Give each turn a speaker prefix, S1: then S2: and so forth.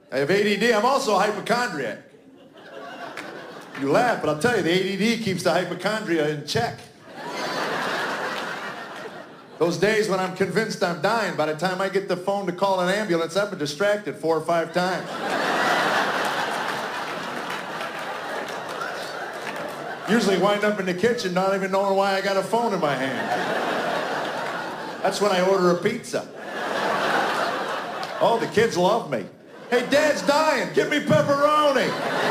S1: I have ADD. I'm also a hypochondriac. You laugh, but I'll tell you, the ADD keeps the hypochondria in check. Those days when I'm convinced I'm dying, by the time I get the phone to call an ambulance, I've been distracted 4 or 5 times. Usually wind up in the kitchen not even knowing why I got a phone in my hand. That's when I order a pizza. Oh, the kids love me. Hey, Dad's dying. Give me pepperoni.